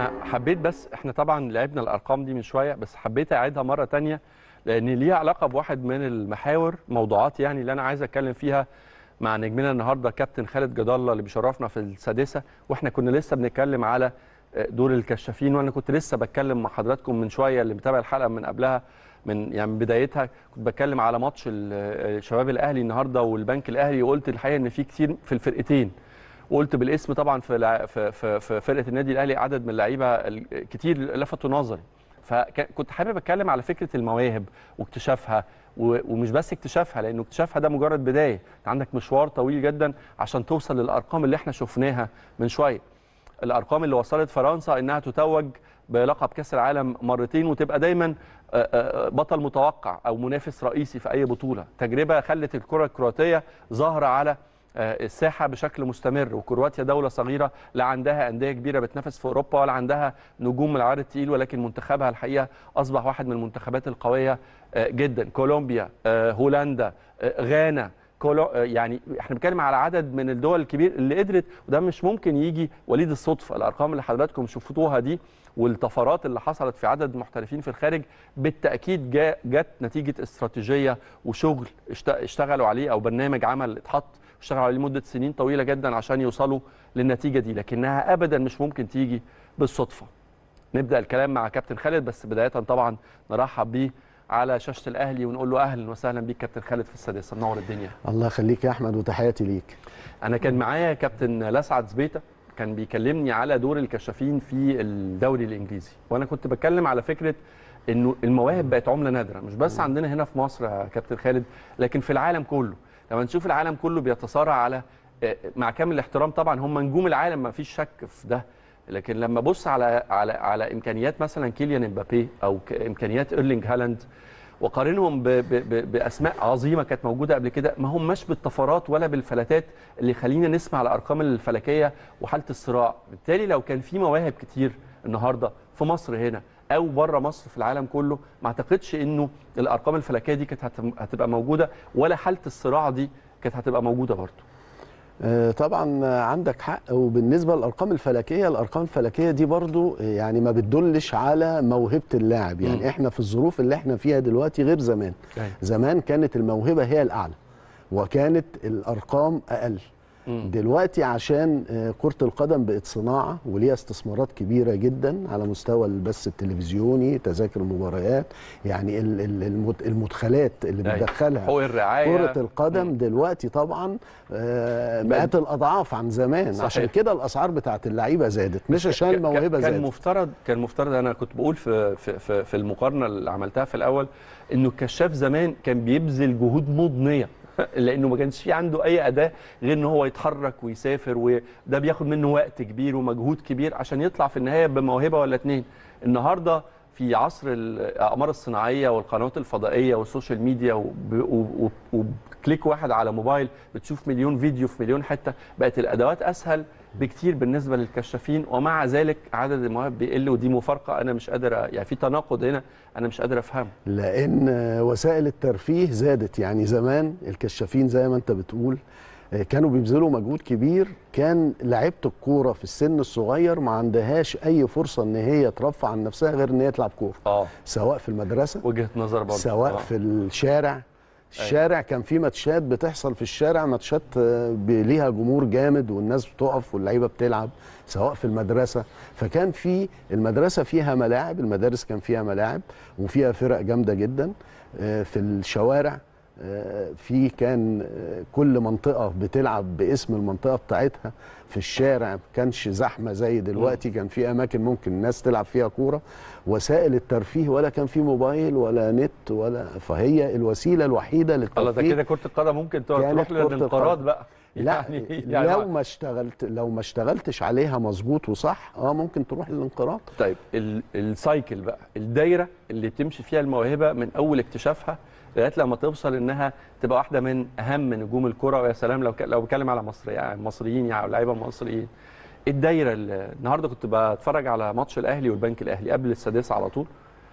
انا حبيت، بس احنا طبعا لعبنا الارقام دي من شويه، بس حبيت اعيدها مره تانية لان ليها علاقه بواحد من المحاور موضوعات يعني اللي انا عايز اتكلم فيها مع نجمنا النهارده كابتن خالد جد الله اللي بيشرفنا في السادسه. واحنا كنا لسه بنتكلم على دور الكشافين، وانا كنت لسه بتكلم مع حضراتكم من شويه اللي متابع الحلقه من قبلها من بدايتها، كنت بتكلم على ماتش الشباب الاهلي النهارده والبنك الاهلي، وقلت الحقيقه ان في كتير في الفرقتين، وقلت بالاسم طبعا في فرقه النادي الاهلي عدد من اللعيبه كتير لفتوا نظري. فكنت حابب اتكلم على فكره المواهب واكتشافها، ومش بس اكتشافها، لانه اكتشافها ده مجرد بدايه، انت عندك مشوار طويل جدا عشان توصل للارقام اللي احنا شفناها من شويه. الارقام اللي وصلت فرنسا انها تتوج بلقب كاس العالم مرتين وتبقى دايما بطل متوقع او منافس رئيسي في اي بطوله، تجربه خلت الكره الكرواتيه ظاهره على الساحه بشكل مستمر. وكرواتيا دوله صغيره لا عندها انديه كبيره بتنافس في اوروبا ولا عندها نجوم من العيار الثقيل، ولكن منتخبها الحقيقه اصبح واحد من المنتخبات القويه جدا. كولومبيا، هولندا، غانا، يعني احنا بنتكلم على عدد من الدول الكبير اللي قدرت، وده مش ممكن يجي وليد الصدفه. الارقام اللي حضراتكم شفتوها دي والطفرات اللي حصلت في عدد المحترفين في الخارج بالتاكيد جت نتيجه استراتيجيه وشغل اشتغلوا عليه، او برنامج عمل اتحط اشتغلوا عليه لمده سنين طويله جدا عشان يوصلوا للنتيجه دي، لكنها ابدا مش ممكن تيجي بالصدفه. نبدا الكلام مع كابتن خالد، بس بدايه طبعا نرحب بيه على شاشه الاهلي ونقول له اهلا وسهلا بيك كابتن خالد في السادسه، منور الدنيا. الله يخليك يا احمد وتحياتي ليك. انا كان معايا كابتن لسعد زبيته كان بيكلمني على دور الكشافين في الدوري الانجليزي، وانا كنت بتكلم على فكره انه المواهب بقت عمله نادره، مش بس عندنا هنا في مصر يا كابتن خالد لكن في العالم كله. لما نشوف العالم كله بيتصارع على، مع كامل الاحترام طبعا هم نجوم العالم ما فيش شك في ده، لكن لما ابص على امكانيات مثلا كيليان امبابي او امكانيات ايرلينج هالاند وقارنهم باسماء عظيمه كانت موجوده قبل كده، ما هماش بالطفرات ولا بالفلاتات اللي خلينا نسمع الارقام الفلكيه وحاله الصراع. بالتالي لو كان في مواهب كتير النهارده في مصر هنا او بره مصر في العالم كله، ما اعتقدش انه الارقام الفلكيه دي كانت هتبقى موجوده، ولا حاله الصراع دي كانت هتبقى موجوده برضه. طبعا عندك حق. وبالنسبه للارقام الفلكيه، الارقام الفلكيه دي برضو يعني ما بتدلش على موهبه اللاعب. يعني احنا في الظروف اللي احنا فيها دلوقتي غير زمان. زمان كانت الموهبه هي الاعلى وكانت الارقام اقل. دلوقتي عشان كرة القدم بقت صناعة وليها استثمارات كبيرة جدا على مستوى البث التلفزيوني، تذاكر المباريات، يعني المدخلات اللي بتدخلها حقوق الرعاية. كرة القدم دلوقتي طبعا مئات الأضعاف عن زمان. صحيح. عشان كده الأسعار بتاعت اللعيبة زادت، مش عشان الموهبة زادت. كان مفترض أنا كنت بقول في المقارنة اللي عملتها في الأول إنه الكشاف زمان كان بيبذل جهود مضنية لانه ما كانش في عنده اي اداه غير ان هو يتحرك ويسافر، وده بياخد منه وقت كبير ومجهود كبير عشان يطلع في النهايه بموهبه ولا اتنين. النهارده في عصر الاقمار الصناعيه والقنوات الفضائيه والسوشيال ميديا وبكليك واحد على موبايل بتشوف مليون فيديو في مليون حته، بقت الادوات اسهل بكتير بالنسبه للكشافين، ومع ذلك عدد المواهب بيقل، ودي مفارقه انا مش قادر، يعني في تناقض هنا انا مش قادر افهمه. لان وسائل الترفيه زادت. يعني زمان الكشافين زي ما انت بتقول كانوا بيبذلوا مجهود كبير، كان لعيبه الكوره في السن الصغير ما عندهاش اي فرصه ان هي ترفع عن نفسها غير ان هي تلعب كوره. سواء في المدرسه، وجهه نظر برضه، سواء في الشارع. كان في ماتشات بتحصل في الشارع، ماتشات ليها جمهور جامد والناس بتقف واللعيبه بتلعب، سواء في المدرسه. فكان في المدرسه فيها ملاعب، المدارس كان فيها ملاعب وفيها فرق جامده جدا. في الشوارع كان كل منطقه بتلعب باسم المنطقه بتاعتها. في الشارع ما كانش زحمه زي دلوقتي، كان في اماكن ممكن الناس تلعب فيها كوره. وسائل الترفيه ولا كان في موبايل ولا نت فهي الوسيله الوحيده للترفيه. الله، ده كده كره القدم ممكن تروح للانقراض بقى. يعني لو ما اشتغلتش عليها مظبوط وصح ممكن تروح للانقراض. طيب السايكل بقى، الدايره اللي تمشي فيها الموهبه من اول اكتشافها لغايه لما توصل انها تبقى واحده من اهم نجوم الكره، ويا سلام لو بتكلم على مصريين يعني لعيبه مصريين. الدايره النهارده كنت بتفرج على ماتش الاهلي والبنك الاهلي قبل السادسه على طول،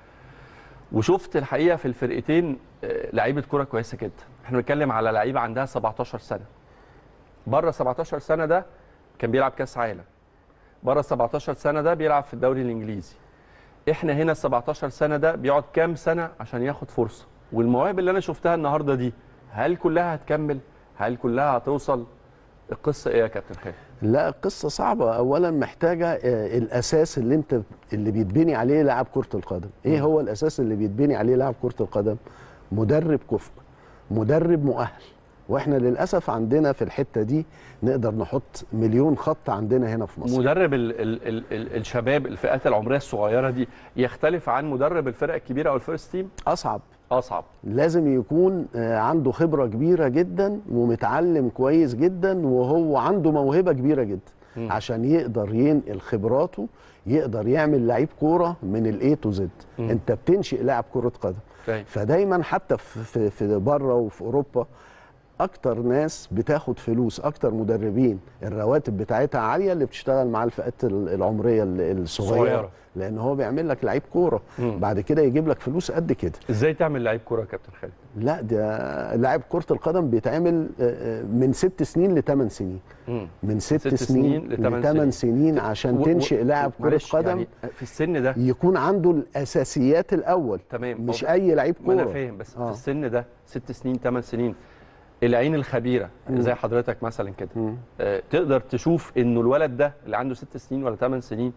وشفت الحقيقه في الفرقتين لعيبه كره كويسه جدا. احنا بنتكلم على لعيبه عندها 17 سنه، بره 17 سنه ده كان بيلعب كاس عالم، بره 17 سنه ده بيلعب في الدوري الانجليزي. احنا هنا 17 سنه ده بيقعد كام سنه عشان ياخد فرصه؟ والمواهب اللي انا شفتها النهارده دي هل كلها هتكمل؟ هل كلها هتوصل؟ القصه ايه يا كابتن خالد؟ لا، القصه صعبه. اولا محتاجه الاساس اللي بيتبني عليه لاعب كره القدم. ايه هو الاساس اللي بيتبني عليه لاعب كره القدم؟ مدرب كفء، مدرب مؤهل. واحنا للاسف عندنا في الحته دي نقدر نحط مليون خط عندنا هنا في مصر. مدرب الشباب الفئات العمريه الصغيره دي يختلف عن مدرب الفرق الكبيره او الفيرست تيم؟ اصعب. لازم يكون عنده خبره كبيره جدا ومتعلم كويس جدا وهو عنده موهبه كبيره جدا عشان يقدر ينقل خبراته، يقدر يعمل لعيب كوره من الاي تو زد. انت بتنشئ لاعب كره قدم. فدايما حتى في بره وفي اوروبا اكتر ناس بتاخد فلوس، اكتر مدربين الرواتب بتاعتها عاليه اللي بتشتغل مع الفئات العمريه الصغيره، لان هو بيعمل لك لعيب كوره بعد كده يجيب لك فلوس قد كده. ازاي تعمل لعيب كوره يا كابتن خالد؟ لا، ده لاعب كره القدم بيتعمل من 6 سنين ل 8 سنين. من 6 سنين ل 8 سنين عشان تنشئ لاعب كره قدم. يعني في السن ده يكون عنده الاساسيات الاول. تمام. مش اي لعيب كوره. ما انا فاهم، بس في السن ده 6 سنين 8 سنين العين الخبيره زي حضرتك مثلا كده تقدر تشوف انه الولد ده اللي عنده 6 سنين ولا 8 سنين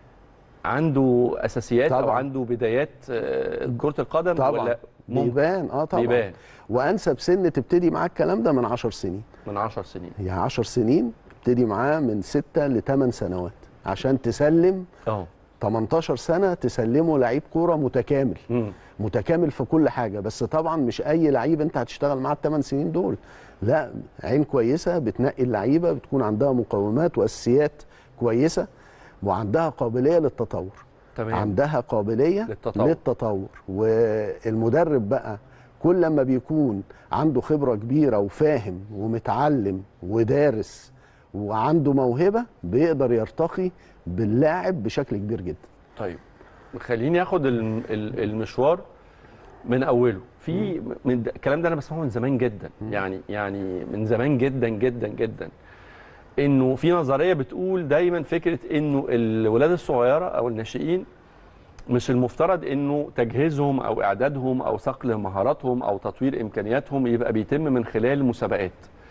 عنده اساسيات طبعًا. او عنده بدايات كره القدم طبعًا. ولا بيبان. طبعا بيبان. وانسب سن تبتدي معاه الكلام ده من 10 سنين. من 10 سنين يعني 10 سنين تبتدي معاه من 6 ل 8 سنوات عشان تسلم 18 سنه تسلمه لعيب كوره متكامل. متكامل في كل حاجه. بس طبعا مش اي لعيب انت هتشتغل معاه ال8 سنين دول. لا، عين كويسه بتنقي اللعيبه، بتكون عندها مقومات واساسيات كويسه وعندها قابليه للتطور. تمام. عندها قابليه للتطور. والمدرب بقى كل لما بيكون عنده خبره كبيره وفاهم ومتعلم ودارس وعنده موهبه بيقدر يرتقي باللاعب بشكل كبير جدا. طيب خليني اخد المشوار من اوله. في الكلام ده انا بسمعه من زمان جدا، يعني من زمان جدا جدا جدا، انه في نظريه بتقول دايما فكره انه الولاد الصغيره او الناشئين مش المفترض انه تجهيزهم او اعدادهم او صقل مهاراتهم او تطوير امكانياتهم يبقى بيتم من خلال مسابقات،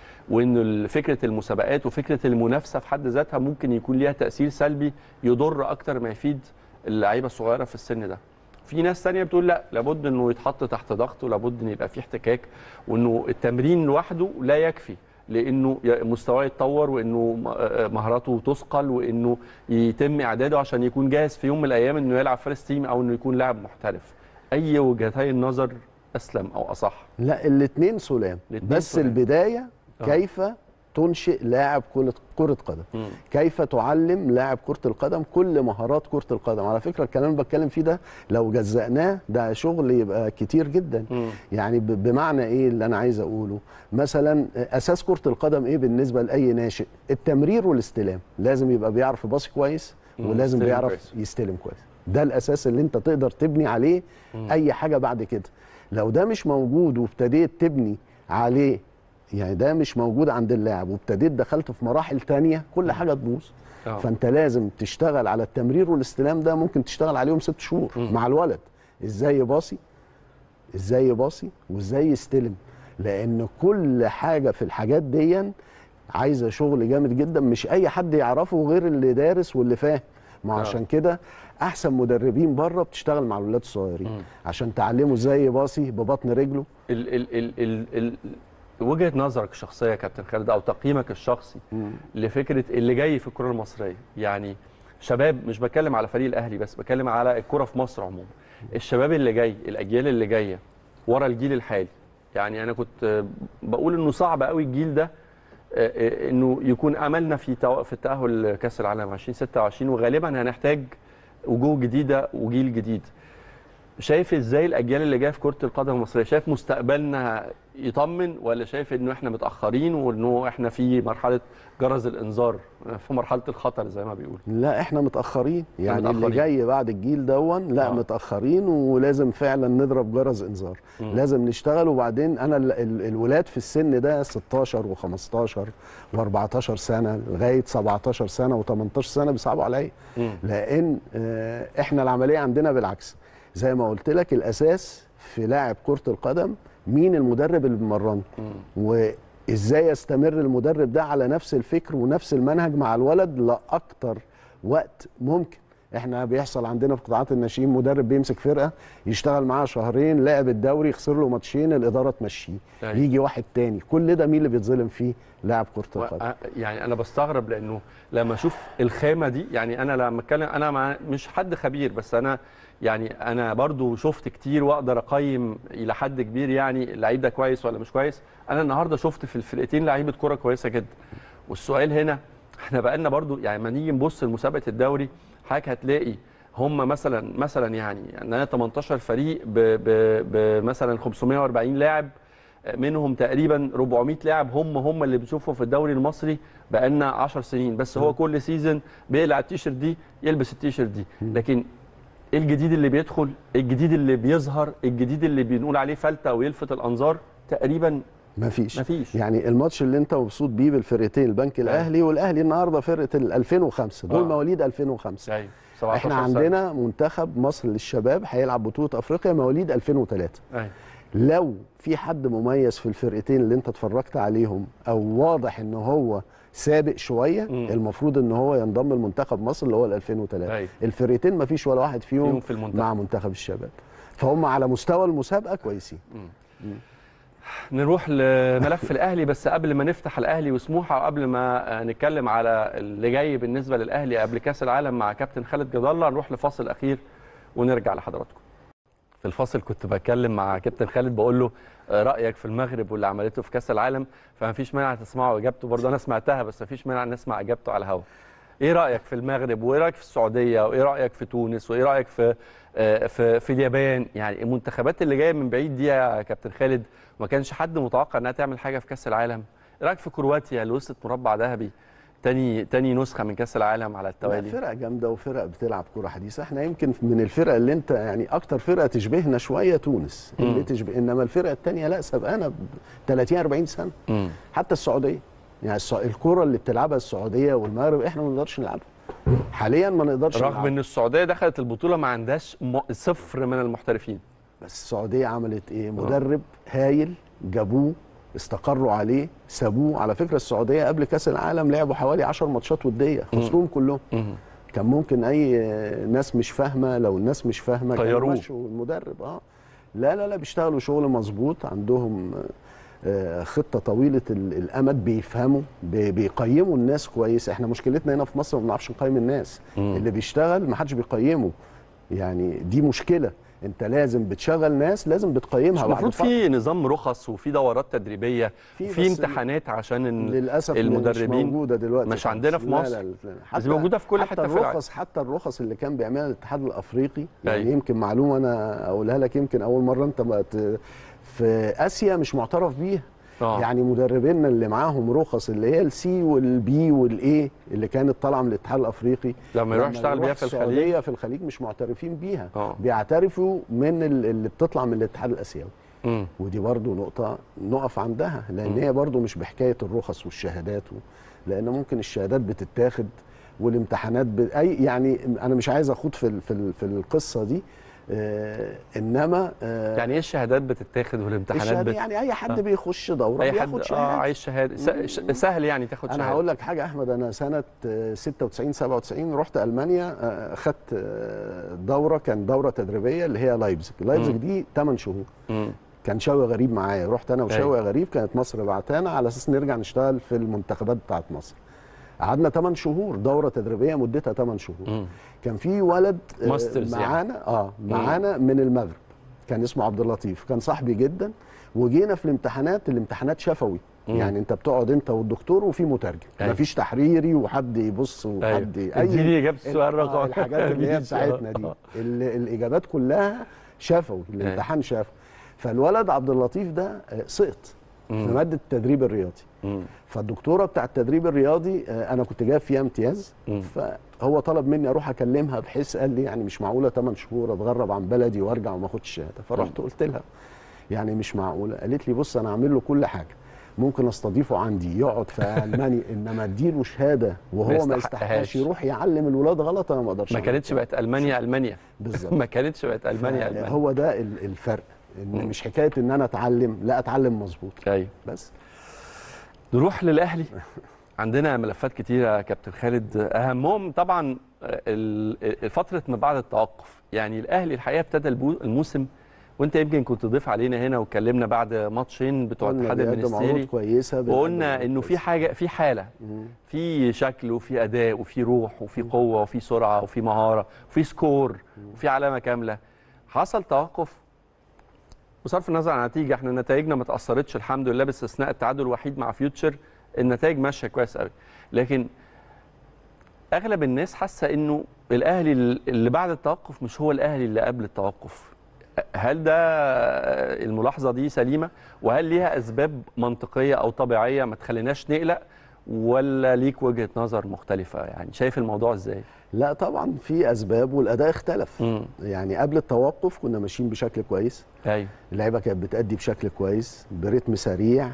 وان فكره المسابقات وفكره المنافسه في حد ذاتها ممكن يكون ليها تاثير سلبي يضر اكتر ما يفيد اللعيبه الصغيره في السن ده. في ناس ثانيه بتقول لا، لابد انه يتحط تحت ضغط ولابد ان يبقى فيه احتكاك، وانه التمرين لوحده لا يكفي لانه مستواه يتطور وانه مهاراته تثقل وانه يتم اعداده عشان يكون جاهز في يوم من الايام انه يلعب فيرست تيم او انه يكون لاعب محترف. اي وجهتي النظر اسلم او اصح؟ لا، الاثنين سلام. بس سلام. البدايه كيف تنشئ لاعب كرة قدم. كيف تعلم لاعب كرة القدم كل مهارات كرة القدم. على فكرة الكلام اللي بتكلم فيه ده لو جزأناه ده شغل يبقى كتير جدا. يعني بمعنى ايه اللي انا عايز اقوله؟ مثلا اساس كرة القدم ايه بالنسبة لاي ناشئ؟ التمرير والاستلام. لازم يبقى بيعرف يباصي كويس ولازم بيعرف يستلم كويس. ده الاساس اللي انت تقدر تبني عليه اي حاجة بعد كده. لو ده مش موجود وابتديت تبني عليه، يعني ده مش موجود عند اللاعب وابتديت دخلت في مراحل تانية، كل حاجه تبوظ. فانت لازم تشتغل على التمرير والاستلام. ده ممكن تشتغل عليهم 6 شهور مع الولد، ازاي يباصي وازاي يستلم، لان كل حاجه في الحاجات دي عايزه شغل جامد جدا مش اي حد يعرفه غير اللي دارس واللي فاهم. ما عشان كده احسن مدربين بره بتشتغل مع الولاد الصغيرين عشان تعلمه ازاي يباصي ببطن رجله. وجهه نظرك الشخصيه يا كابتن خالد او تقييمك الشخصي لفكره اللي جاي في الكره المصريه، يعني شباب، مش بتكلم على فريق الاهلي بس، بتكلم على الكره في مصر عموما، الشباب اللي جاي، الاجيال اللي جايه ورا الجيل الحالي. يعني انا كنت بقول انه صعب قوي الجيل ده انه يكون املنا في التاهل كاس العالم 2026، وغالبا هنحتاج وجوه جديده وجيل جديد. شايف ازاي الاجيال اللي جايه في كره القدم المصريه؟ شايف مستقبلنا يطمن ولا شايف انه احنا متاخرين وانه احنا في مرحله جرس الانذار، في مرحله الخطر زي ما بيقولوا؟ لا احنا متاخرين، يعني متأخرين. اللي جاي بعد الجيل دون لا متاخرين، ولازم فعلا نضرب جرس انذار. لازم نشتغل. وبعدين انا الولاد في السن ده 16 و15 و14 سنه لغايه 17 سنه و18 سنه بيصعبوا عليا، لان احنا العمليه عندنا بالعكس. زي ما قلت لك الاساس في لاعب كره القدم مين المدرب اللي بيمرنه، وازاي يستمر المدرب ده على نفس الفكر ونفس المنهج مع الولد لاكتر وقت ممكن. احنا بيحصل عندنا في قطاعات الناشئين مدرب بيمسك فرقه يشتغل معاها شهرين، لاعب الدوري يخسر له ماتشين الاداره تمشيه، يجي واحد تاني. كل ده مين اللي بيتظلم فيه؟ لاعب كره القدم. يعني انا بستغرب لانه لما اشوف الخامه دي، يعني انا لما اتكلم انا مش حد خبير، بس انا يعني انا برضو شفت كتير واقدر اقيم الى حد كبير يعني اللعيب ده كويس ولا مش كويس. انا النهارده شفت في الفرقتين لعيبه كوره كويسه جدا. والسؤال هنا احنا بقالنا برضو يعني لما نيجي نبص لمسابقه الدوري حضرتك هتلاقي هم مثلا يعني عندنا 18 فريق بمثلا 540 لاعب، منهم تقريبا 400 لاعب هم اللي بنشوفهم في الدوري المصري بقالنا 10 سنين، بس هو كل سيزون بيقلع التيشيرت دي يلبس التيشيرت دي. لكن ايه الجديد اللي بيدخل؟ الجديد اللي بيظهر؟ الجديد اللي بنقول عليه فلتة ويلفت الانظار؟ تقريبا مفيش. يعني الماتش اللي انت مبسوط بيه بالفرقتين البنك الاهلي والاهلي النهارده فرقه 2005 دول مواليد 2005. ايوه احنا عندنا منتخب مصر للشباب هيلعب بطوله افريقيا مواليد 2003. ايوه. لو في حد مميز في الفرقتين اللي انت اتفرجت عليهم او واضح ان هو سابق شويه المفروض ان هو ينضم لمنتخب مصر اللي هو 2003. أيوة. الفرقتين ما فيش ولا واحد فيهم في المنتخب. مع منتخب الشباب، فهم على مستوى المسابقه كويسين. نروح لملف الاهلي، بس قبل ما نفتح الاهلي وسموحه وقبل ما نتكلم على اللي جاي بالنسبه للاهلي قبل كاس العالم مع كابتن خالد جد الله، نروح لفاصل اخير ونرجع لحضراتكم. في الفاصل كنت بتكلم مع كابتن خالد بقول له رايك في المغرب واللي عملته في كاس العالم، فما فيش مانع تسمعوا اجابته، برضه انا سمعتها بس ما فيش مانع نسمع اجابته على الهواء. ايه رايك في المغرب وايه رايك في السعوديه وايه رايك في تونس وايه رايك في اليابان؟ يعني المنتخبات اللي جايه من بعيد دي يا كابتن خالد ما كانش حد متوقع انها تعمل حاجه في كاس العالم. ايه رايك في كرواتيا اللي وصلت مربع ذهبي تاني نسخه من كاس العالم على التوالي؟ فرقه جامده وفرق بتلعب كره حديثه. احنا يمكن من الفرق اللي انت يعني اكتر فرقه تشبهنا شويه تونس اللي تشبه، انما الفرقه الثانيه لا سبقانا ب 30 40 سنه. حتى السعوديه يعني الكره اللي بتلعبها السعوديه والمغرب احنا ما نقدرش نلعبها حاليا، ما نقدرش رغم نلعبها. ان السعوديه دخلت البطوله ما عندهاش صفر من المحترفين. بس السعوديه عملت ايه؟ مدرب هايل جابوه استقروا عليه سابوه. على فكره السعوديه قبل كاس العالم لعبوا حوالي 10 ماتشات وديه خسروهم كلهم. كان ممكن اي ناس مش فاهمه، لو الناس مش فاهمه طيروه مشوا المدرب. لا بيشتغلوا شغل مظبوط، عندهم خطه طويله الامد، بيفهموا بيقيموا الناس كويس. احنا مشكلتنا هنا في مصر ما بنعرفش نقيم الناس. اللي بيشتغل ما حدش بيقيمه، يعني دي مشكله. انت لازم بتشغل ناس لازم بتقيمها. المفروض في نظام رخص وفي دورات تدريبيه وفي امتحانات عشان للاسف المدربين مش موجوده دلوقتي، مش عندنا في مصر. لا. بس موجوده في كل حته في العالم. حتى الرخص اللي كان بيعملها الاتحاد الافريقي يعني يمكن معلومه انا اقولها لك، يمكن اول مره انت بقت في اسيا مش معترف بيها. يعني مدربينا اللي معاهم رخص اللي هي السي والبي والاي اللي كانت طالعه من الاتحاد الافريقي لما يروح يشتغل بيها في الخليج مش معترفين بيها. بيعترفوا من اللي بتطلع من الاتحاد الاسيوي. ودي برضو نقطه نقف عندها، لان هي برضو مش بحكايه الرخص والشهادات لان ممكن الشهادات بتتاخد والامتحانات يعني انا مش عايز اخوض في القصه دي. انما يعني ايه الشهادات بتتاخد والامتحانات يعني اي حد بيخش دوره اي بياخد حد شهاده. عايز شهاده سهل يعني تاخد شهاده. انا هقول لك حاجه احمد، انا سنه 96 97 رحت المانيا، اخدت دوره، كان دوره تدريبيه اللي هي لايبزيج دي 8 شهور. كان شوقي غريب معايا، رحت انا وشوقي غريب، كانت مصر بعتانا على اساس نرجع نشتغل في المنتخبات بتاعت مصر. قعدنا 8 شهور دوره تدريبيه مدتها 8 شهور. كان في ولد معانا معانا من المغرب كان اسمه عبد اللطيف، كان صاحبي جدا. وجينا في الامتحانات شفوي. يعني انت بتقعد انت والدكتور وفي مترجم، مفيش تحريري وحد يبص وحد اديني اجابه السؤال رقم الحاجات اللي هي بتاعتنا دي. الاجابات كلها شفوي، الامتحان شفوي. فالولد عبد اللطيف ده سقط في ماده التدريب الرياضي. فالدكتوره بتاع التدريب الرياضي انا كنت جايب فيها امتياز، فهو طلب مني اروح اكلمها، بحيث قال لي يعني مش معقوله 8 شهور اتغرب عن بلدي وارجع وما اخدش شهاده. فرحت قلت لها يعني مش معقوله. قالت لي بص انا هعمل له كل حاجه، ممكن استضيفه عندي يقعد في المانيا، انما اديله شهاده وهو ما يستحقهاش يروح يعلم الولاد غلط، انا ما اقدرش. ما كانتش بقت المانيا بالظبط. ما كانتش بقت المانيا. هو ده الفرق، ان مش حكايه ان انا اتعلم، لا اتعلم مظبوط. ايوه. بس نروح للاهلي. عندنا ملفات كتيره يا كابتن خالد، اهمهم طبعا فتره ما بعد التوقف. يعني الاهلي الحقيقه ابتدى الموسم، وانت يمكن كنت ضيف علينا هنا واتكلمنا بعد ماتشين بتوع الاتحاد المنستيري وقلنا انه في حاجه، في حاله، في شكل وفي اداء وفي روح وفي قوه وفي سرعه وفي مهاره وفي سكور وفي علامه كامله. حصل توقف بصرف النظر عن النتيجه، احنا نتائجنا ما تاثرتش الحمد لله باستثناء التعادل الوحيد مع فيوتشر، النتائج ماشيه كويس قوي. لكن اغلب الناس حاسه انه الاهلي اللي بعد التوقف مش هو الاهلي اللي قبل التوقف. هل ده الملاحظه دي سليمه؟ وهل ليها اسباب منطقيه او طبيعيه ما تخليناش نقلق، ولا ليك وجهه نظر مختلفه؟ يعني شايف الموضوع ازاي؟ لا طبعا في اسباب، والاداء اختلف. يعني قبل التوقف كنا ماشيين بشكل كويس. ايوه. اللعيبه كانت بتأدي بشكل كويس، برتم سريع،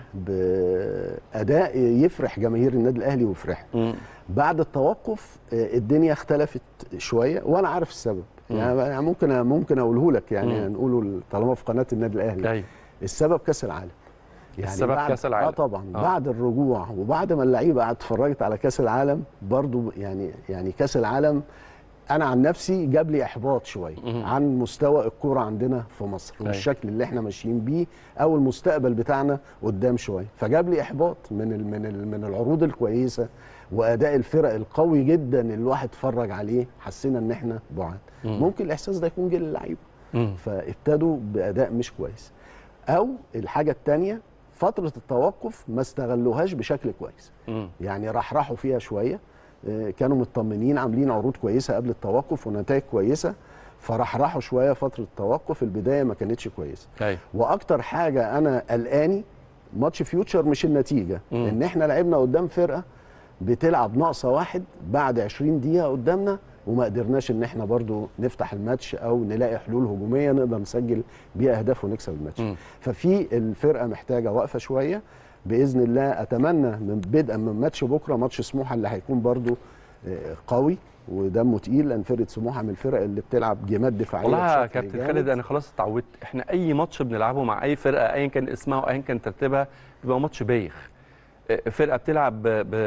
باداء يفرح جماهير النادي الاهلي ويفرحنا. بعد التوقف الدنيا اختلفت شويه، وانا عارف السبب. يعني ممكن اقوله لك، يعني نقوله طالما في قناه النادي الاهلي. أيوة. السبب كاس العالم. يعني السبب كاس العالم. طبعا. بعد الرجوع وبعد ما اللعيبه اتفرجت على كاس العالم برضو، يعني كاس العالم انا عن نفسي جاب لي احباط شويه عن مستوى الكوره عندنا في مصر والشكل اللي احنا ماشيين بيه، او المستقبل بتاعنا قدام شويه. فجاب لي احباط من العروض الكويسه واداء الفرق القوي جدا اللي الواحد اتفرج عليه. حسينا ان احنا بعاد. ممكن الاحساس ده يكون جه للعيبه، فابتدوا باداء مش كويس. او الحاجه الثانيه، فتره التوقف ما استغلوهاش بشكل كويس. يعني راحوا فيها شويه، كانوا مطمنين، عاملين عروض كويسه قبل التوقف ونتائج كويسه، راحوا شويه فتره التوقف. البدايه ما كانتش كويسه. واكتر حاجه انا قلقاني ماتش فيوتشر مش النتيجه، ان احنا لعبنا قدام فرقه بتلعب ناقصه واحد بعد 20 دقيقه قدامنا، وما قدرناش ان احنا برضو نفتح الماتش او نلاقي حلول هجوميه نقدر نسجل بيها اهداف ونكسب الماتش. ففي الفرقه محتاجه وقفه شويه باذن الله. اتمنى من بدءا من ماتش بكره، ماتش سموحه اللي هيكون برضو قوي ودمه تقيل، لان فرقه سموحه من الفرق اللي بتلعب جيمات دفاعيه. والله يا كابتن خالد انا خلاص اتعودت، احنا اي ماتش بنلعبه مع اي فرقه ايا كان اسمها وايا كان ترتيبها بيبقى ماتش بايخ. فرقه بتلعب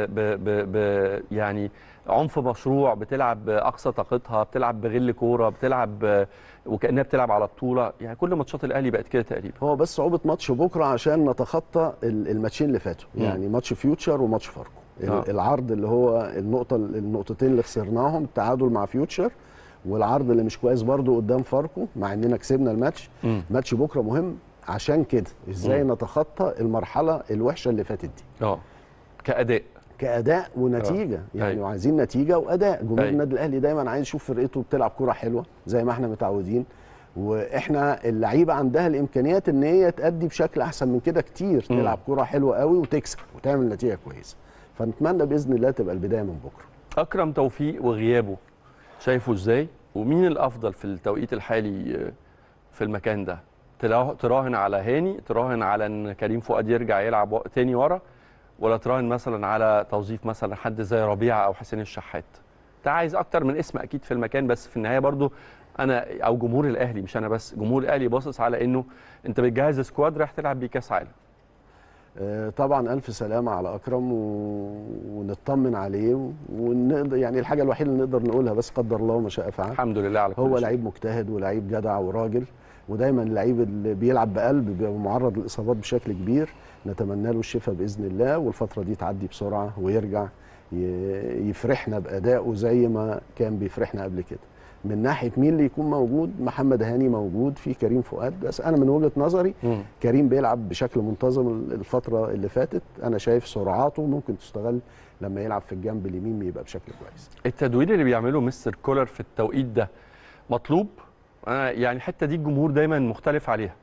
يعني عنف مشروع، بتلعب باقصى طاقتها، بتلعب بغل كوره، بتلعب وكانها بتلعب على بطوله. يعني كل ماتشات الاهلي بقت كده تقريبا. هو بس صعوبه ماتش بكره عشان نتخطى الماتشين اللي فاتوا، يعني ماتش فيوتشر وماتش فاركو. العرض اللي هو النقطتين اللي خسرناهم، التعادل مع فيوتشر، والعرض اللي مش كويس برضو قدام فاركو مع اننا كسبنا الماتش. ماتش بكره مهم عشان كده ازاي نتخطى المرحله الوحشه اللي فاتت دي. كاداء ونتيجه. يعني وعايزين نتيجه واداء. جمهور النادي الاهلي دايما عايز يشوف فرقته بتلعب كوره حلوه زي ما احنا متعودين، واحنا اللعيبه عندها الامكانيات ان هي تأدي بشكل احسن من كده كتير، تلعب كوره حلوه قوي وتكسب وتعمل نتيجه كويسه. فنتمنى باذن الله تبقى البدايه من بكره. اكرم توفيق وغيابه شايفه ازاي؟ ومين الافضل في التوقيت الحالي في المكان ده؟ تراهن على هاني، تراهن على ان كريم فؤاد يرجع يلعب تاني ورا، ولا تراهن مثلا على توظيف مثلا حد زي ربيعه او حسين الشحات؟ انت عايز اكتر من اسم اكيد في المكان، بس في النهايه برضو انا او جمهور الاهلي، مش انا بس، جمهور الاهلي باصص على انه انت بتجهز سكواد رايح تلعب بيه كاس عالم. طبعا الف سلامه على اكرم ونطمن عليه، ونقدر يعني الحاجه الوحيده اللي نقدر نقولها بس قدر الله ما شاء فعل. الحمد لله على كل شيء. هو لعيب مجتهد ولعيب جدع وراجل، ودايما اللعيب اللي بيلعب بقلب بيبقى معرض للاصابات بشكل كبير. نتمنى له الشفاء باذن الله، والفتره دي تعدي بسرعه ويرجع يفرحنا بادائه زي ما كان بيفرحنا قبل كده. من ناحيه مين اللي يكون موجود، محمد هاني موجود، في كريم فؤاد، بس انا من وجهه نظري كريم بيلعب بشكل منتظم الفتره اللي فاتت. انا شايف سرعاته ممكن تستغل لما يلعب في الجنب اليمين يبقى بشكل كويس. التدوير اللي بيعمله مستر كولر في التوقيت ده مطلوب، انا يعني الحته دي الجمهور دايما مختلف عليها.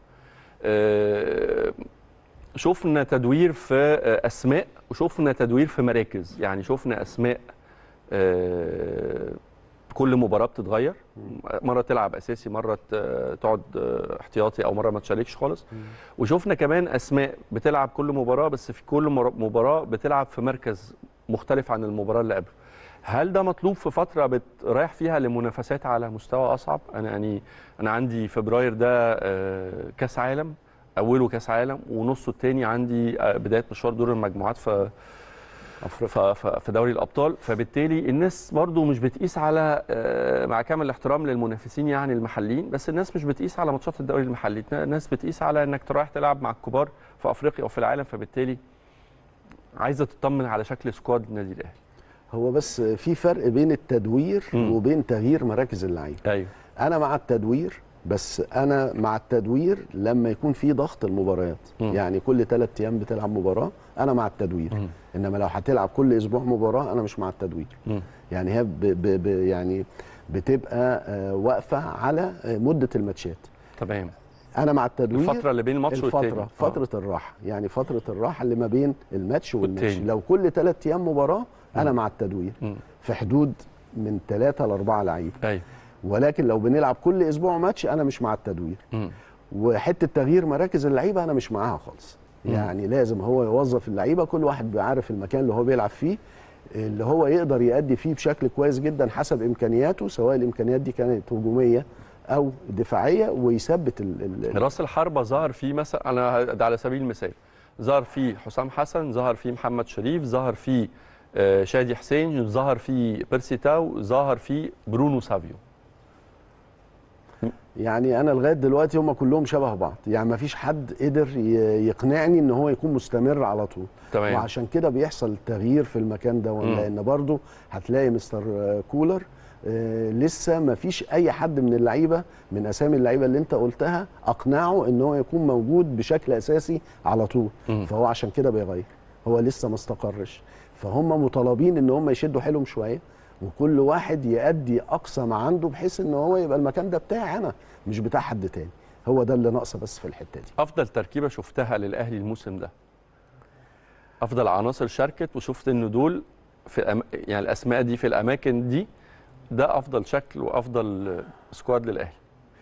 شفنا تدوير في اسماء وشفنا تدوير في مراكز، يعني شفنا اسماء كل مباراه بتتغير، مره تلعب اساسي، مره تقعد احتياطي، او مره ما تشاركش خالص. وشفنا كمان اسماء بتلعب كل مباراه، بس في كل مباراه بتلعب في مركز مختلف عن المباراه اللي قبله. هل ده مطلوب في فتره رايح فيها لمنافسات على مستوى اصعب؟ انا عندي فبراير ده كاس عالم، اوله كاس عالم ونصه الثاني عندي بدايه مشوار دور المجموعات في دوري الابطال. فبالتالي الناس برضو مش بتقيس على، مع كامل الاحترام للمنافسين يعني المحليين، بس الناس مش بتقيس على ماتشات الدوري المحلي، الناس بتقيس على انك رايح تلعب مع الكبار في افريقيا وفي العالم. فبالتالي عايزه تطمن على شكل سكواد النادي الاهلي. هو بس في فرق بين التدوير وبين تغيير مراكز اللعيبه. ايوه، انا مع التدوير، بس انا مع التدوير لما يكون في ضغط المباريات. يعني كل 3 ايام بتلعب مباراه، انا مع التدوير. انما لو هتلعب كل اسبوع مباراه، انا مش مع التدوير. يعني هي يعني بتبقى واقفه على مده الماتشات. تمام. انا مع التدوير الفتره اللي بين الماتش والتاني، فتره الراحه، يعني فتره الراحه اللي ما بين الماتش والماتش. لو كل 3 ايام مباراه، انا مع التدوير في حدود من 3 ل 4 لعيبه. ايوه. ولكن لو بنلعب كل اسبوع ماتش، انا مش مع التدوير. وحته تغيير مراكز اللعيبه انا مش معاها خالص. يعني لازم هو يوظف اللعيبه، كل واحد بيعرف المكان اللي هو بيلعب فيه، اللي هو يقدر يأدي فيه بشكل كويس جدا حسب امكانياته، سواء الامكانيات دي كانت هجوميه او دفاعيه، ويثبت راس الحربه ظهر فيه مثلا، انا ده على سبيل المثال، ظهر فيه حسام حسن، ظهر فيه محمد شريف، ظهر فيه شادي حسين، ظهر فيه بيرسي تاو، ظهر فيه برونو سافيو. يعني انا لغايه دلوقتي هم كلهم شبه بعض، يعني ما فيش حد قدر يقنعني ان هو يكون مستمر على طول. تمام. وعشان كده بيحصل تغيير في المكان ده، لان برضو هتلاقي مستر كولر لسه ما فيش اي حد من اللعيبه، من اسامي اللعيبه اللي انت قلتها، اقنعه ان هو يكون موجود بشكل اساسي على طول. فهو عشان كده بيغير، هو لسه ما استقرش. فهم مطالبين ان هم يشدوا حيلهم شويه، وكل واحد يأدي أقصى ما عنده، بحيث إن هو يبقى المكان ده بتاعي أنا، مش بتاع حد تاني. هو ده اللي ناقصه بس في الحتة دي. أفضل تركيبة شفتها للأهلي الموسم ده، أفضل عناصر شاركت وشفت إن دول يعني الأسماء دي في الأماكن دي، ده أفضل شكل وأفضل سكواد للأهلي.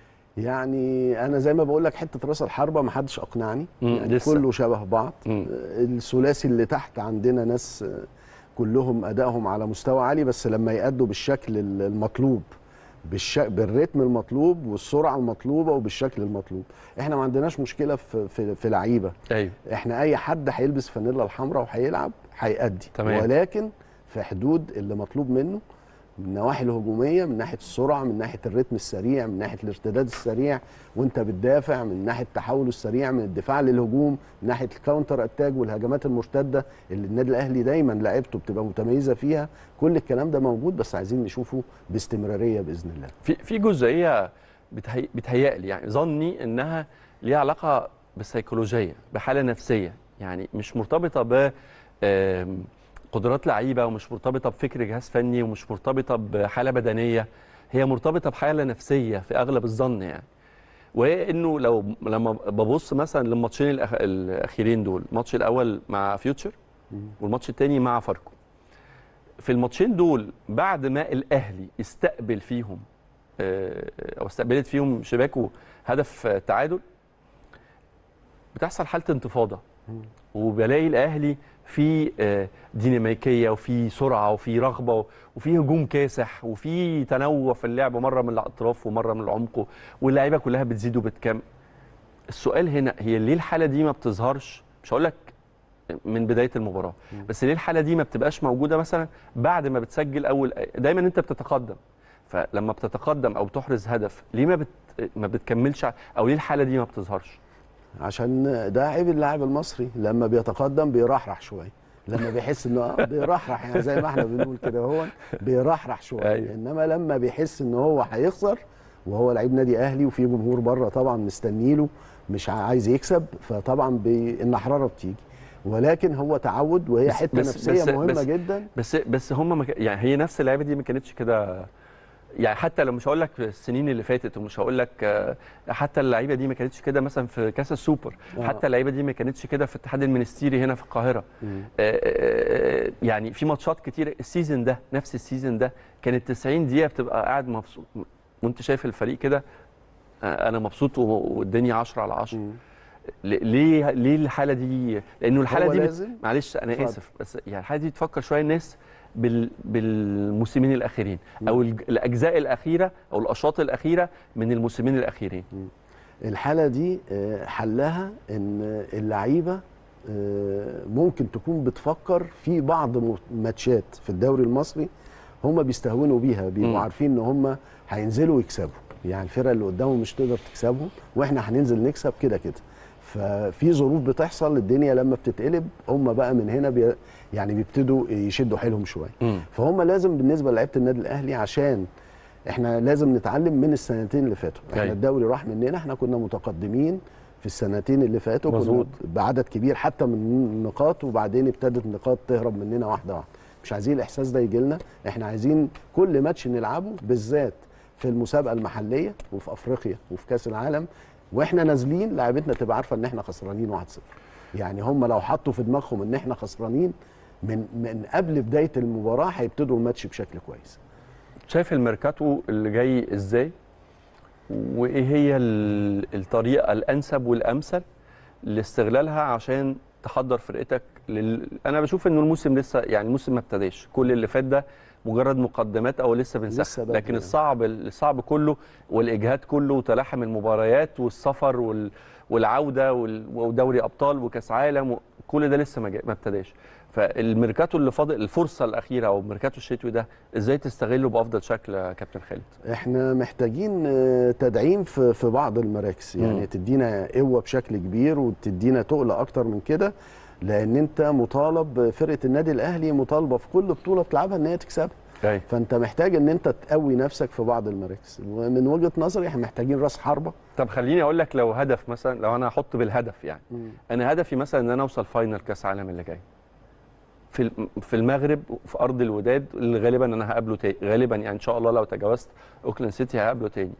يعني أنا زي ما بقول لك، حتة رأس الحربة ما حدش أقنعني، يعني كله شبه بعض. الثلاثي اللي تحت عندنا ناس كلهم أدائهم على مستوى عالي، بس لما يأدوا بالشكل المطلوب، بالريتم المطلوب والسرعه المطلوبه وبالشكل المطلوب. احنا ما عندناش مشكله في لعيبه. ايوه. احنا اي حد هيلبس فانيلا الحمراء وهيلعب هيأدي. تمام. ولكن في حدود اللي مطلوب منه، من النواحي الهجوميه، من ناحيه السرعه، من ناحيه الريتم السريع، من ناحيه الارتداد السريع وانت بتدافع، من ناحيه التحول السريع من الدفاع للهجوم، من ناحيه الكاونتر اتاك والهجمات المرتده اللي النادي الاهلي دايما لعيبته بتبقى متميزه فيها. كل الكلام ده موجود، بس عايزين نشوفه باستمراريه باذن الله. في جزئيه بتهيألي، يعني ظني انها ليها علاقه بالسيكولوجيه، بحاله نفسيه، يعني مش مرتبطه ب قدرات لعيبه، ومش مرتبطه بفكر جهاز فني، ومش مرتبطه بحاله بدنيه، هي مرتبطه بحاله نفسيه في اغلب الظن يعني. وانه لما ببص مثلا للماتشين الاخيرين دول، الماتش الاول مع فيوتشر والماتش الثاني مع فاركو، في الماتشين دول بعد ما الاهلي استقبل فيهم او استقبلت فيهم شباكه هدف تعادل، بتحصل حاله انتفاضه، وبلاقي الاهلي في ديناميكيه وفي سرعه وفي رغبه وفي هجوم كاسح وفي تنوع في اللعب، مره من الاطراف ومره من العمق، واللعيبه كلها بتزيد وبتكمل. السؤال هنا، هي ليه الحاله دي ما بتظهرش؟ مش هقول لك من بدايه المباراه، بس ليه الحاله دي ما بتبقاش موجوده مثلا بعد ما بتسجل اول؟ دايما انت بتتقدم، فلما بتتقدم او تحرز هدف، ليه ما بتكملش؟ او ليه الحاله دي ما بتظهرش؟ عشان ده عيب اللاعب المصري، لما بيتقدم بيرحرح شويه، لما بيحس انه بيرحرح، يعني زي ما احنا بنقول كده، هو بيرحرح شويه. أيوة. انما لما بيحس ان هو هيخسر، وهو لعيب نادي اهلي وفي جمهور بره طبعا مستنيله مش عايز يكسب، فطبعا النحراره بتيجي. ولكن هو تعود، وهي حته نفسيه مهمه جدا. بس هم يعني هي نفس اللعيبه دي ما كانتش كده يعني حتى لو مش هقول لك السنين اللي فاتت، ومش هقول لك حتى اللعيبه دي ما كانتش كده مثلا في كاس السوبر، حتى اللعيبه دي ما كانتش كده في الاتحاد المنستيري هنا في القاهره. يعني في ماتشات كتير السيزون ده، نفس السيزون ده كانت 90 دقيقه بتبقى قاعد مبسوط وانت شايف الفريق كده، انا مبسوط والدنيا 10 على 10. ليه الحاله دي؟ لانه الحاله دي معلش انا اسف، بس يعني الحاله دي تفكر شويه الناس بالموسمين الاخيرين او الاجزاء الاخيره او الاشواط الاخيره من الموسمين الاخيرين. الحاله دي حلها ان اللعيبه ممكن تكون بتفكر في بعض ماتشات في الدوري المصري هم بيستهونوا بيها، بيبقوا عارفين ان هم هينزلوا يكسبوا، يعني الفرقه اللي قدامهم مش تقدر تكسبهم واحنا هننزل نكسب كده كده. ففي ظروف بتحصل، الدنيا لما بتتقلب هم بقى من هنا يعني بيبتدوا يشدوا حيلهم شويه. فهم لازم بالنسبه لعيبه النادي الاهلي، عشان احنا لازم نتعلم من السنتين اللي فاتوا. احنا الدوري راح مننا، احنا كنا متقدمين في السنتين اللي فاتوا، كنا بعدد كبير حتى من النقاط، وبعدين ابتدت النقاط تهرب مننا واحده واحده. مش عايزين الاحساس ده يجي لنا، احنا عايزين كل ماتش نلعبه بالذات في المسابقه المحليه وفي افريقيا وفي كاس العالم واحنا نازلين لاعيبتنا تبقى عارفه ان احنا خسرانين 1-0. يعني هم لو حطوا في دماغهم ان احنا خسرانين من قبل بدايه المباراه هيبتدوا الماتش بشكل كويس. شايف الميركاتو اللي جاي ازاي؟ وايه هي الطريقه الانسب والامثل لاستغلالها عشان تحضر فرقتك انا بشوف انه الموسم لسه، يعني الموسم ما ابتداش، كل اللي فات ده مجرد مقدمات او لسه بنسخن، لكن الصعب كله والاجهاد كله وتلاحم المباريات والسفر والعوده ودوري ابطال وكاس عالم، كل ده لسه ما ابتداش. فالميركاتو اللي فاضل، الفرصه الاخيره او الميركاتو الشتوي ده، ازاي تستغله بافضل شكل يا كابتن خالد؟ احنا محتاجين تدعيم في بعض المراكز، يعني تدينا قوه بشكل كبير وتدينا تقل اكتر من كده، لان انت مطالب، فرقه النادي الاهلي مطالبه في كل بطوله بتلعبها ان هي تكسبها. فانت محتاج ان انت تقوي نفسك في بعض المراكز، ومن وجهه نظري احنا محتاجين راس حربه. طب خليني اقول لك، لو هدف مثلا، لو انا هحط بالهدف يعني انا هدفي مثلا ان انا اوصل فاينل كاس عالم اللي جاي في المغرب في ارض الوداد، اللي غالبا انا هقابله تاني غالبا، يعني ان شاء الله لو تجاوزت اوكلاند سيتي هقابله تاني.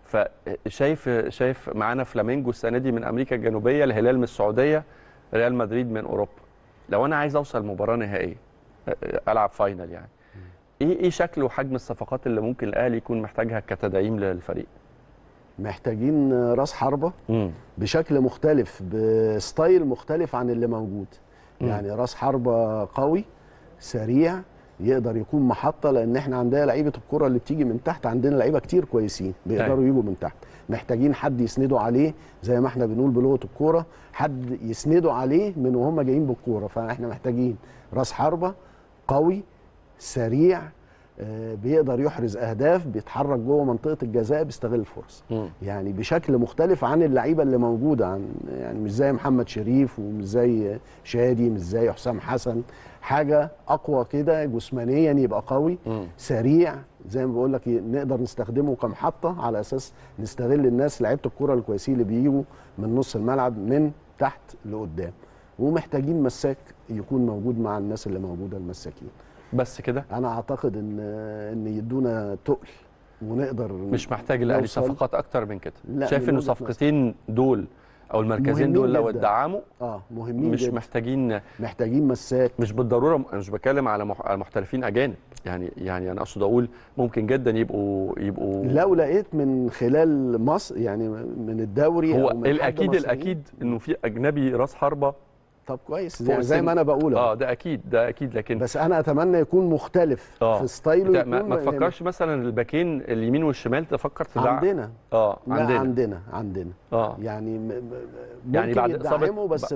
فشايف معانا فلامينجو السنه دي من امريكا الجنوبيه، الهلال من السعوديه، ريال مدريد من اوروبا. لو انا عايز اوصل مباراه نهائيه العب فاينل، يعني ايه شكل وحجم الصفقات اللي ممكن الاهلي يكون محتاجها كتدعيم للفريق؟ محتاجين راس حربه بشكل مختلف، بستايل مختلف عن اللي موجود. يعني راس حربه قوي سريع يقدر يكون محطه، لان احنا عندنا لعيبه الكره اللي بتيجي من تحت، عندنا لعيبه كتير كويسين بيقدروا يجوا من تحت. محتاجين حد يسندوا عليه، زي ما احنا بنقول بلغه الكوره، حد يسندوا عليه من وهم جايين بالكوره. فاحنا محتاجين راس حربه قوي سريع، بيقدر يحرز اهداف، بيتحرك جوه منطقه الجزاء، بيستغل الفرص. يعني بشكل مختلف عن اللعيبه اللي موجوده، يعني مش زي محمد شريف ومش زي شادي، مش زي حسام حسن، حاجه اقوى كده جسمانيا، يبقى قوي سريع، زي ما بقول لك نقدر نستخدمه كمحطه على اساس نستغل الناس لعيبه الكوره الكويسين اللي بيجوا من نص الملعب من تحت لقدام. ومحتاجين مساك يكون موجود مع الناس اللي موجوده المساكين. بس كده انا اعتقد ان يدونا تقل ونقدر. مش محتاج الاهلي صفقات اكتر من كده؟ شايف ان الصفقتين دول او المركزين دول لو اتدعموا مهمين مش جدا. محتاجين مساك، مش بالضروره. انا مش بتكلم على محترفين اجانب، يعني انا اقصد اقول ممكن جدا يبقوا لو لقيت من خلال مصر، يعني من الدوري هو او من الاكيد انه في اجنبي راس حربه. طب كويس، يعني زي ما انا بقول ده اكيد لكن بس انا اتمنى يكون مختلف في ستايله. ما تفكرش مثلا الباكين اليمين والشمال تفكر تدعم؟ عندنا يعني بعد يدعموا، بس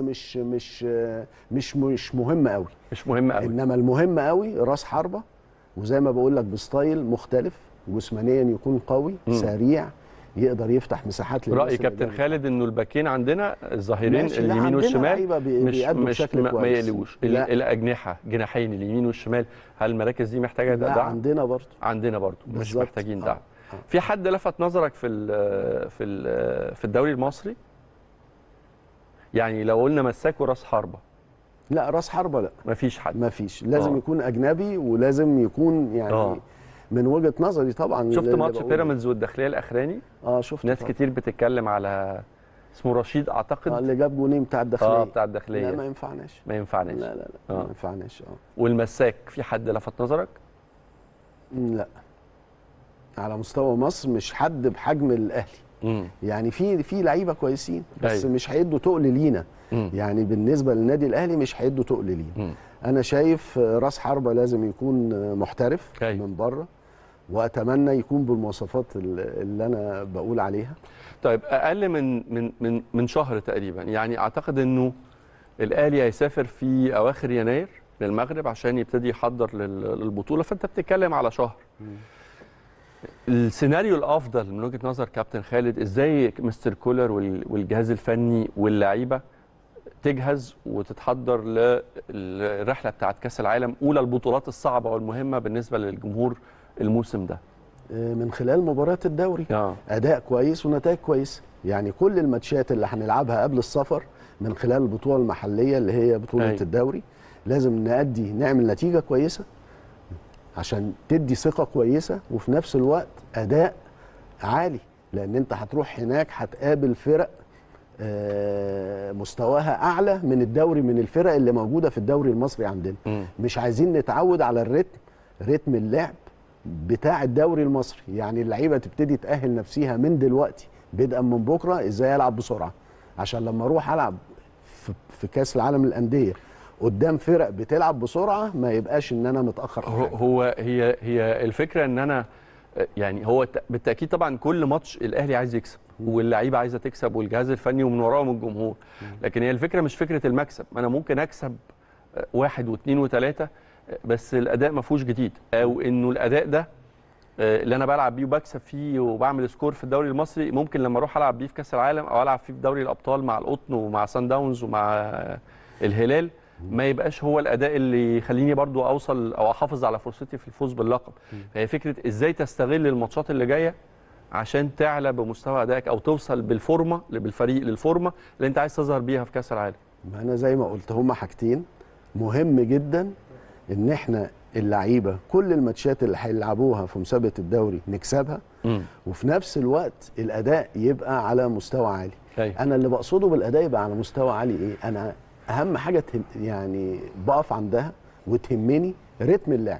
مش مهم قوي. انما المهم قوي راس حربه، وزي ما بقول لك بستايل مختلف، جسمانيا يكون قوي سريع، يقدر يفتح مساحات للناس. رأي كابتن خالد انه الباكين عندنا الظهيرين اليمين والشمال مش ما يقلقوش. الاجنحه جناحين اليمين والشمال، هل المراكز دي محتاجه دعم؟ عندنا برضو مش محتاجين دعم. في حد لفت نظرك في الدوري المصري؟ يعني لو قلنا مساك وراس حربه. لا راس حربه لا، مفيش حد، مفيش. لازم يكون اجنبي، ولازم يكون يعني من وجهه نظري طبعا. شفت ماتش بيراميدز والداخليه الاخراني؟ شفت. ناس كتير بتتكلم على اسمه رشيد اعتقد، اللي جاب جونين بتاع الداخليه. بتاع الداخليه. لا ما ينفعناش. ما ينفعناش. لا ما ينفعناش. والمساك في حد لفت نظرك؟ لا، على مستوى مصر مش حد بحجم الاهلي. يعني في لعيبه كويسين بس مش هيدوا تقل لينا. يعني بالنسبه للنادي الاهلي مش هيدوا تقل لينا. انا شايف راس حربه لازم يكون محترف من بره، واتمنى يكون بالمواصفات اللي انا بقول عليها. طيب اقل من شهر تقريبا، يعني اعتقد انه الاهلي هيسافر في اواخر يناير للمغرب عشان يبتدي يحضر للبطوله، فانت بتتكلم على شهر. السيناريو الافضل من وجهه نظر كابتن خالد، ازاي مستر كولر والجهاز الفني واللعيبه تجهز وتتحضر للرحله بتاعه كاس العالم، اولى البطولات الصعبه والمهمه بالنسبه للجمهور الموسم ده؟ من خلال مباريات الدوري اداء كويس ونتائج كويسه. يعني كل الماتشات اللي هنلعبها قبل السفر من خلال البطوله المحليه اللي هي بطوله الدوري لازم نعمل نتيجه كويسه عشان تدي ثقه كويسه، وفي نفس الوقت اداء عالي، لان انت هتروح هناك هتقابل فرق مستواها اعلى من الدوري، من الفرق اللي موجوده في الدوري المصري عندنا. مش عايزين نتعود على رتم اللعب بتاع الدوري المصري. يعني اللعيبه تبتدي تأهل نفسيها من دلوقتي بدءا من بكره ازاي العب بسرعه، عشان لما اروح العب في كاس العالم للانديه قدام فرق بتلعب بسرعه ما يبقاش ان انا متاخر في حاجه. هي الفكره ان انا يعني هو بالتاكيد طبعا كل ماتش الاهلي عايز يكسب واللعيبه عايزه تكسب والجهاز الفني ومن وراهم الجمهور، لكن هي الفكره مش فكره المكسب. انا ممكن اكسب 1 و2 و3 بس الاداء ما فيهوش جديد، او انه الاداء ده اللي انا بلعب بيه وبكسب فيه وبعمل سكور في الدوري المصري ممكن لما اروح العب بيه في كاس العالم او العب فيه في دوري الابطال مع القطن ومع سان داونز ومع الهلال ما يبقاش هو الاداء اللي يخليني برضو اوصل او احافظ على فرصتي في الفوز باللقب. فهي فكره ازاي تستغل الماتشات اللي جايه عشان تعلى بمستوى ادائك او توصل بالفريق للفورمه اللي انت عايز تظهر بيها في كاس العالم. ما انا زي ما قلت هما حاجتين مهم جدا، ان احنا اللعيبه كل الماتشات اللي هيلعبوها في مسابقه الدوري نكسبها، وفي نفس الوقت الاداء يبقى على مستوى عالي. انا اللي بقصده بالاداء يبقى على مستوى عالي ايه؟ انا اهم حاجه يعني بقف عندها وتهمني رتم اللعب.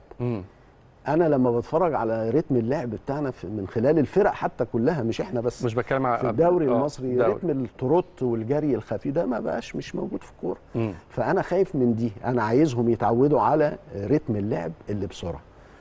انا لما بتفرج على رتم اللعب بتاعنا من خلال الفرق حتى كلها، مش احنا بس، مش بتكلم على في الدوري المصري رتم التروت والجري الخفي ده ما بقاش مش موجود في الكوره. فانا خايف من دي، انا عايزهم يتعودوا على رتم اللعب اللي بسرعه.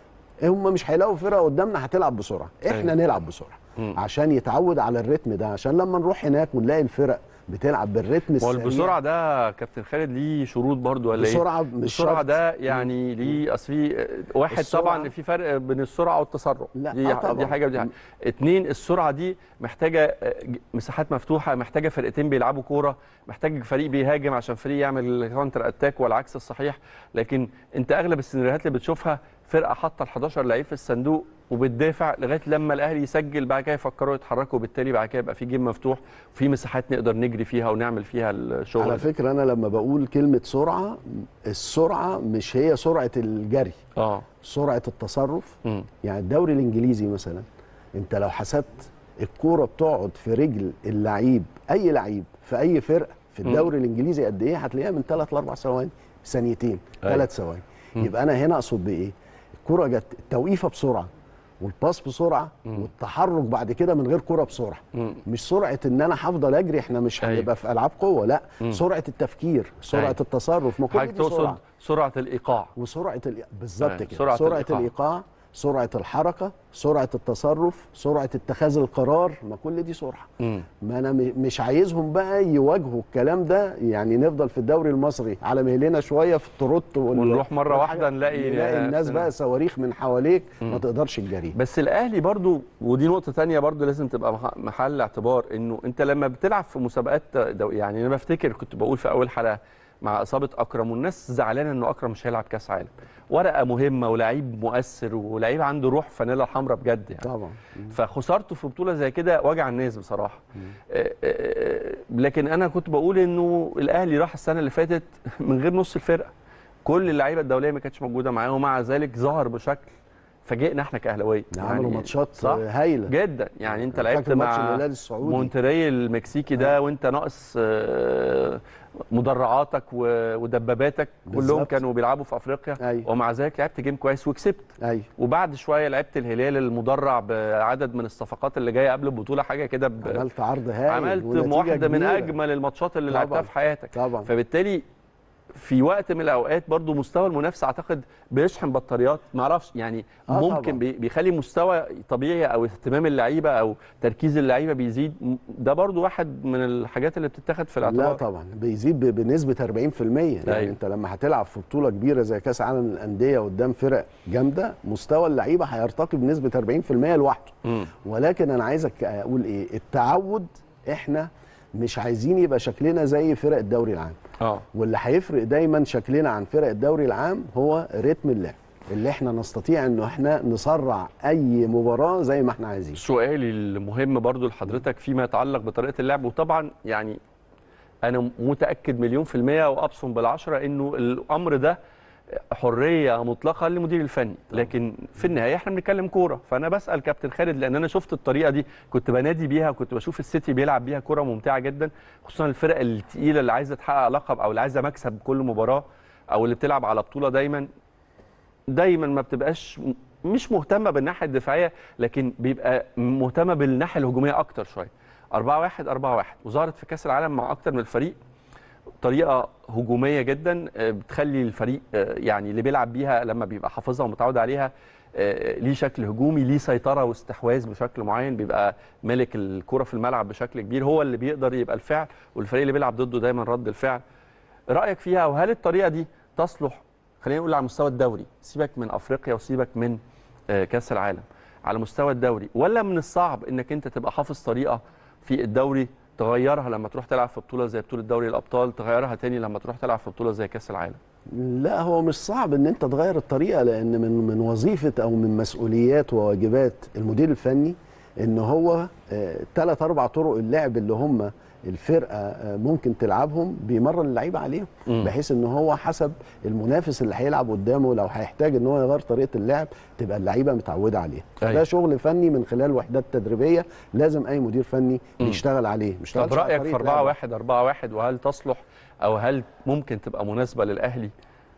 هم مش هيلاقوا فرقه قدامنا هتلعب بسرعه، احنا نلعب بسرعه عشان يتعود على الرتم ده، عشان لما نروح هناك ونلاقي الفرق بتلعب بالريتم السريع. والبسرعه ده كابتن خالد ليه شروط برضو ولا ايه؟ السرعه ده يعني ليه اصل في واحد طبعا في فرق بين السرعه والتسرع. لا دي حاجه ودي حاجه. اتنين، السرعه دي محتاجه مساحات مفتوحه، محتاجه فرقتين بيلعبوا كوره، محتاج فريق بيهاجم عشان فريق يعمل كاونتر اتاك والعكس الصحيح. لكن انت اغلب السيناريوهات اللي بتشوفها فرقه حاطه ال 11 لعيب في الصندوق وبتدافع لغايه لما الاهلي يسجل، بعد كده يفكروا يتحركوا، وبالتالي بعد كده يبقى في جيم مفتوح وفي مساحات نقدر نجري فيها ونعمل فيها الشغل. على فكره انا لما بقول كلمه سرعه، السرعه مش هي سرعه الجري، سرعه التصرف. يعني الدوري الانجليزي مثلا انت لو حسبت الكوره بتقعد في رجل اللعيب، اي لعيب في اي فرقه في الدوري الانجليزي قد ايه؟ هتلاقيها من 3 ل 4 ثواني، ثانيتين، 3 ثواني. يبقى انا هنا اقصد بايه؟ الكرة جت التوقيفه بسرعه والباس بسرعه والتحرك بعد كده من غير كرة بسرعه. مش سرعه ان انا هفضل اجري، احنا مش هنبقى في العاب قوه، لا. سرعه التفكير، سرعه التصرف، ما كل دي سرعه. سرعه الايقاع وسرعه بالظبط كده، سرعه الايقاع، سرعه الحركه، سرعه التصرف، سرعه اتخاذ القرار، ما كل دي سرعه. ما انا مش عايزهم بقى يواجهوا الكلام ده. يعني نفضل في الدوري المصري على مهلنا شويه في التروت ونروح مره واحده نلاقي الناس بقى صواريخ من حواليك ما تقدرش تجري. بس الاهلي برضو، ودي نقطه ثانيه برضو لازم تبقى محل اعتبار، انه انت لما بتلعب في مسابقات يعني انا بفتكر كنت بقول في اول حلقه مع اصابه اكرم والناس زعلانه انه اكرم مش هيلعب كاس عالم، ورقه مهمه ولاعيب مؤثر ولاعيب عنده روح فانيلا حمراء بجد يعني. طبعا. فخسارته في بطوله زي كده وجع الناس بصراحه. لكن انا كنت بقول انه الاهلي راح السنه اللي فاتت من غير نص الفرقه، كل اللعيبه الدوليه ما كانتش موجوده معاه، ومع ذلك ظهر بشكل فاجئنا احنا كاهلاويه عملوا ماتشات هايله جدا. يعني انت لعبت مع مونتري المكسيكي ده وانت ناقص مدرعاتك ودباباتك كلهم كانوا بيلعبوا في افريقيا. أيوة. ومع ذلك لعبت جيم كويس وكسبت. أيوة. وبعد شويه لعبت الهلال المدرع بعدد من الصفقات اللي جايه قبل البطوله حاجه كده عملت عرض هايل، عملت واحده من اجمل الماتشات اللي لعبتها في حياتك طبعا. فبالتالي في وقت من الاوقات برضو مستوى المنافسه اعتقد بيشحن بطاريات، ما اعرفش يعني ممكن بيخلي مستوى طبيعي او اهتمام اللعيبه او تركيز اللعيبه بيزيد. ده برضو واحد من الحاجات اللي بتتاخد في الاعتبار. لا طبعا بيزيد بنسبه 40%. يعني انت لما هتلعب في بطوله كبيره زي كاس عالم الانديه قدام فرق جامده مستوى اللعيبه هيرتقي بنسبه 40% لوحده. ولكن انا عايزك اقول ايه، التعود احنا مش عايزين يبقى شكلنا زي فرق الدوري العام. واللي هيفرق دايما شكلنا عن فرق الدوري العام هو رتم اللعب اللي احنا نستطيع انه احنا نسرع اي مباراه زي ما احنا عايزين. سؤالي المهم برضو لحضرتك فيما يتعلق بطريقه اللعب، وطبعا يعني انا متاكد مليون في الميه وابصم بالعشره انه الامر ده حريه مطلقه للمدير الفني، لكن في النهايه احنا بنتكلم كوره. فانا بسال كابتن خالد لان انا شفت الطريقه دي، كنت بنادي بيها وكنت بشوف السيتي بيلعب بيها كوره ممتعه جدا، خصوصا الفرق الثقيله اللي عايزه تحقق لقب او اللي عايزه مكسب كل مباراه او اللي بتلعب على بطوله دايما ما بتبقاش مش مهتمه بالناحيه الدفاعيه، لكن بيبقى مهتمه بالناحيه الهجوميه اكتر شويه. 4-1 4-1 وظهرت في كاس العالم مع اكتر من الفريق طريقه هجوميه جدا بتخلي الفريق يعني اللي بيلعب بيها لما بيبقى حافظها ومتعود عليها ليه شكل هجومي، ليه سيطره واستحواذ بشكل معين، بيبقى مالك الكره في الملعب بشكل كبير، هو اللي بيقدر يبقى الفعل والفريق اللي بيلعب ضده دايما رد الفعل. رايك فيها وهل الطريقه دي تصلح خلينا نقول على مستوى الدوري، سيبك من افريقيا وسيبك من كاس العالم، على مستوى الدوري، ولا من الصعب انك انت تبقى حافظ طريقه في الدوري تغيرها لما تروح تلعب في بطوله زي بطوله دوري الابطال، تغيرها تاني لما تروح تلعب في بطوله زي كاس العالم؟ لا هو مش صعب ان انت تغير الطريقه، لان من وظيفه او من مسؤوليات وواجبات المدير الفني ان هو 3-4 طرق اللعب اللي هم الفرقه ممكن تلعبهم بيمرن اللعيبه عليهم، بحيث ان هو حسب المنافس اللي هيلعب قدامه لو هيحتاج ان هو يغير طريقه اللعب تبقى اللعيبه متعوده عليها. ده شغل فني من خلال وحدات تدريبيه لازم اي مدير فني بيشتغل عليه. طب رايك في 4-1 وهل تصلح او هل ممكن تبقى مناسبه للاهلي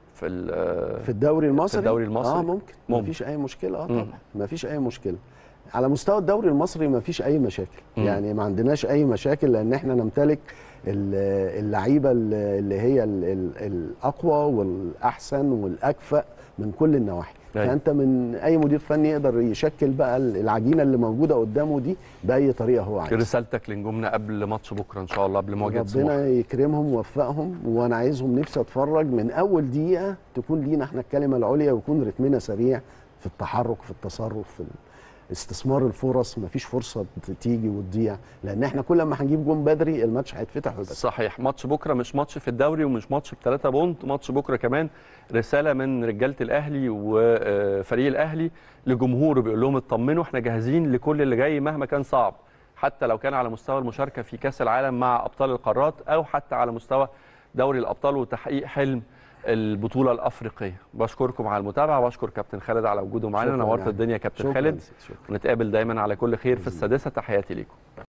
في الدوري المصري؟ في الدوري المصري ممكن. مفيش اي مشكله. طبعا مفيش اي مشكله. على مستوى الدوري المصري ما فيش اي مشاكل. يعني ما عندناش اي مشاكل لان احنا نمتلك اللعيبه اللي هي الاقوى والاحسن والاكفأ من كل النواحي. فانت من اي مدير فني يقدر يشكل بقى العجينه اللي موجوده قدامه دي باي طريقه هو عايز. رسالتك لنجومنا قبل ماتش بكره ان شاء الله، قبل مواجهه سموحه؟ ربنا يكرمهم ويوفقهم، وانا عايزهم نفسي اتفرج من اول دقيقه تكون لينا احنا الكلمه العليا ويكون رتمنا سريع في التحرك في التصرف في استثمار الفرص. مفيش فرصه تيجي وتضيع لان احنا كل ما هنجيب جون بدري الماتش هيتفتح ويبقى صحيح. ماتش بكره مش ماتش في الدوري ومش ماتش ب3 بونت، ماتش بكره كمان رساله من رجاله الاهلي وفريق الاهلي لجمهوره بيقول لهم اطمنوا احنا جاهزين لكل اللي جاي مهما كان صعب، حتى لو كان على مستوى المشاركه في كاس العالم مع ابطال القارات او حتى على مستوى دوري الابطال وتحقيق حلم البطوله الافريقيه. بشكركم على المتابعه واشكر كابتن خالد على وجوده معانا. نورت الدنيا كابتن خالد. ونتقابل دايما على كل خير في السادسه. تحياتي ليكم.